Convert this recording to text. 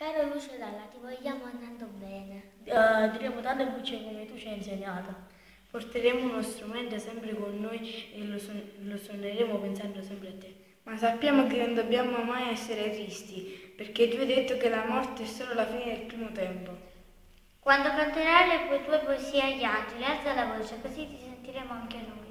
Caro Lucio Dalla, ti vogliamo andando bene. Diremo tante bucce come tu ci hai insegnato. Porteremo uno strumento sempre con noi e lo suoneremo pensando sempre a te. Ma sappiamo che non dobbiamo mai essere tristi, perché tu hai detto che la morte è solo la fine del primo tempo. Quando canterai le tue poesie agli altri, alza la voce, così ti sentiremo anche noi.